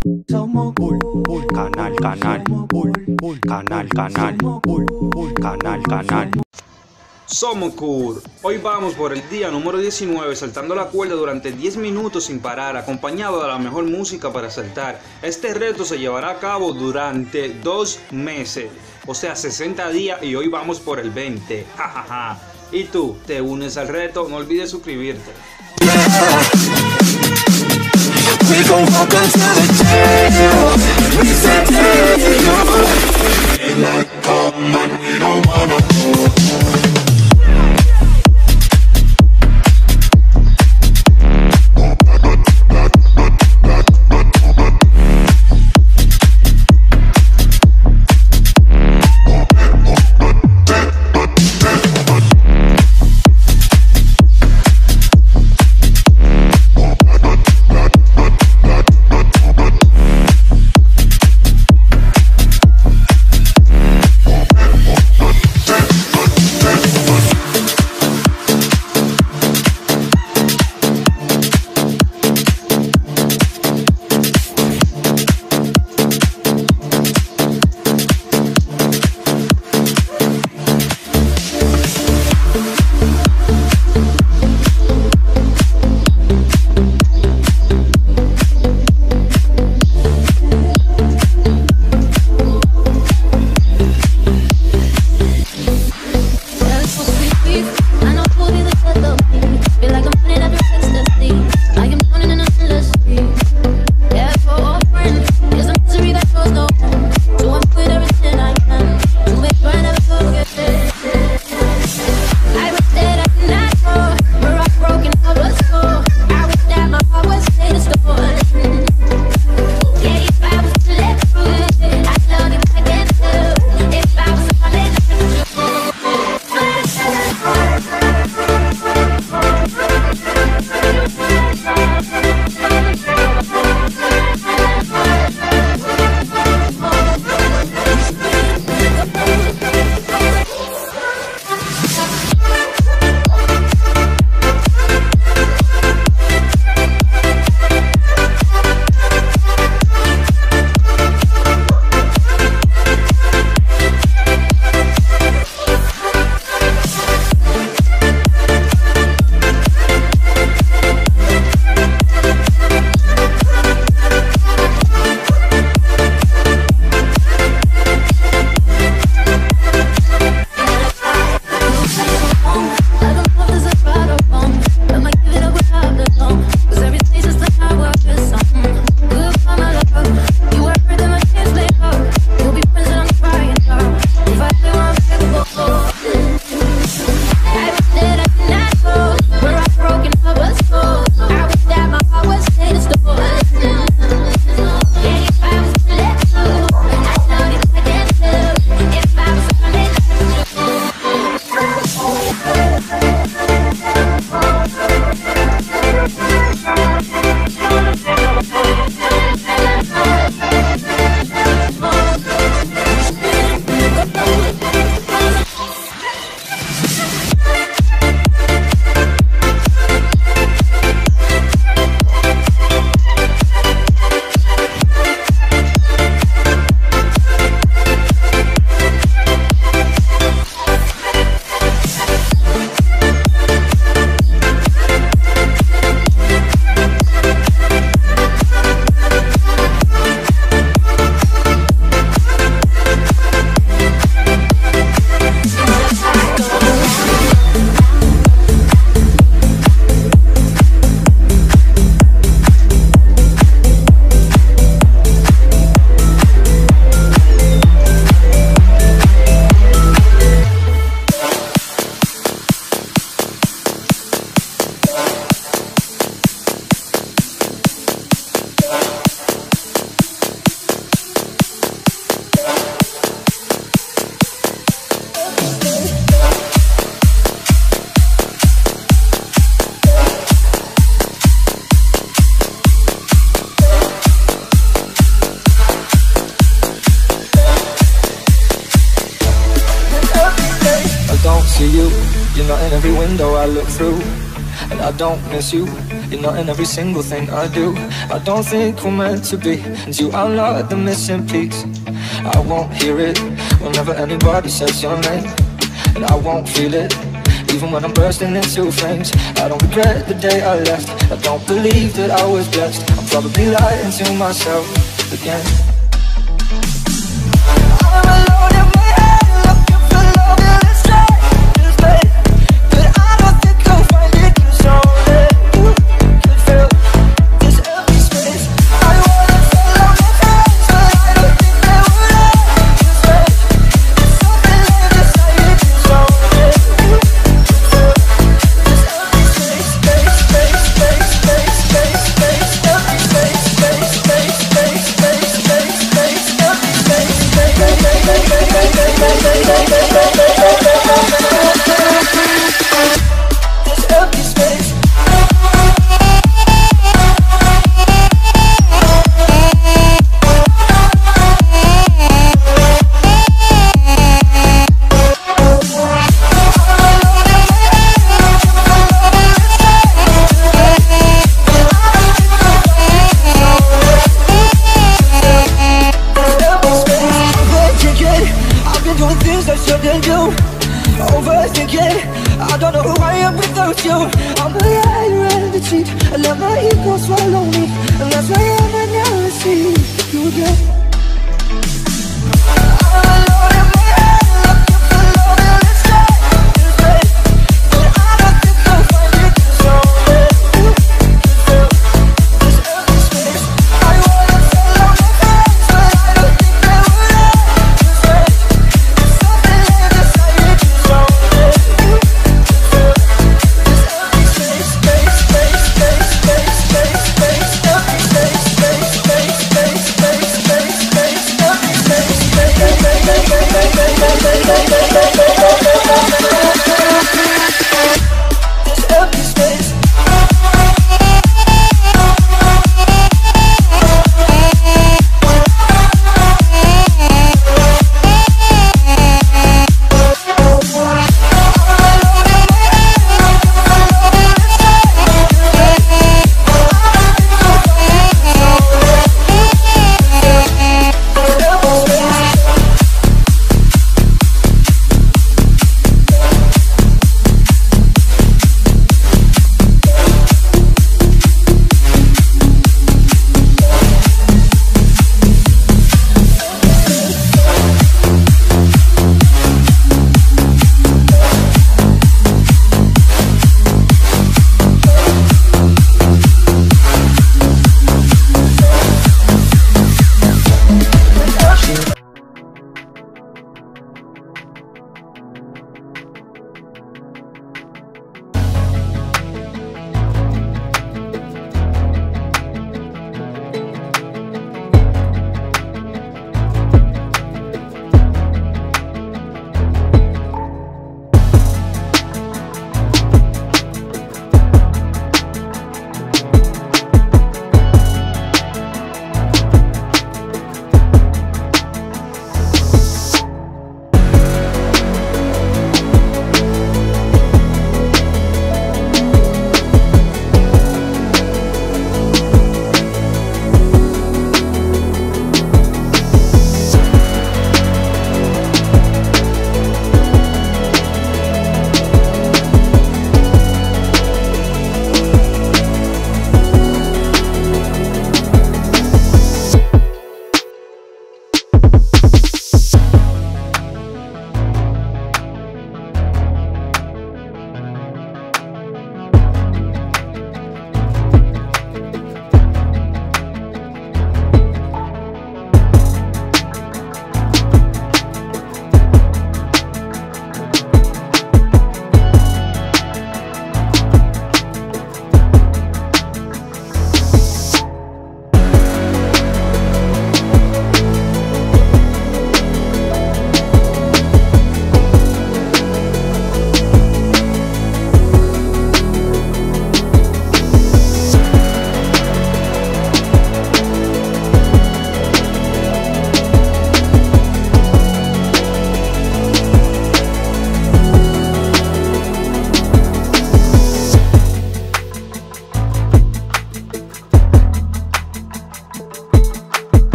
Somos cool, cool, canal, canal, cool, cool, canal, canal, cool, cool, canal, canal. Somos cool. Hoy vamos por el día número 19 saltando la cuerda durante 10 minutos sin parar, acompañado de la mejor música para saltar. Este reto se llevará a cabo durante 2 meses, o sea 60 días, y hoy vamos por el 20. Jajaja. ¿Y tú te unes al reto? No olvides suscribirte. We gon' walk until the tail. We said daylight come and we don't wanna go. see you. You're not in every window I look through, and I don't miss you. You're not in every single thing I do. I don't think we're meant to be, and you are not the missing piece. I won't hear it whenever anybody says your name, and I won't feel it even when I'm bursting into flames. I don't regret the day I left. I don't believe that I was blessed. I'm probably lying to myself again. I'm alone in my head, looking for love in the strangest way, but I don't think I'll find it, 'cause only you can fill this empty space. I wanna tell all my friends, but I don't think they would understand. There's something left inside it, 'cause only you can fill this empty space, space, space, space, space, space, space, empty space, space, space, space, space, space, space, empty space, space, space, space, space, space.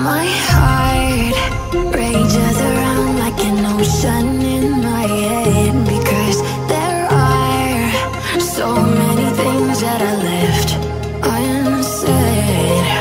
My heart rages around like an ocean in my head, because there are so many things that I left unsaid.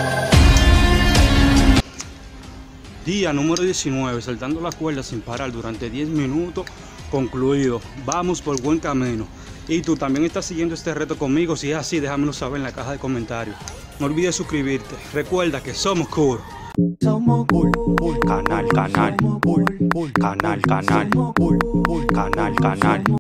Día número 19, saltando la cuerda sin parar durante 10 minutos, concluido. Vamos por buen camino. Y tú también estás siguiendo este reto conmigo. Si es así, déjamelo saber en la caja de comentarios. No olvides suscribirte. Recuerda que somos cool. Somos cool, cool, canal, cool, canal, cool, canal.